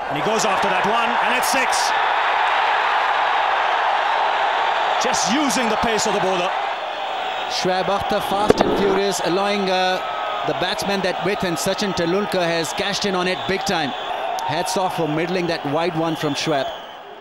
And he goes after that one, and it's 6. Just using the pace of the bowler. Shoaib Akhtar fast and furious, allowing the batsman that width, and Sachin Tendulkar has cashed in on it big time. Hats off for middling that wide one from Shoaib.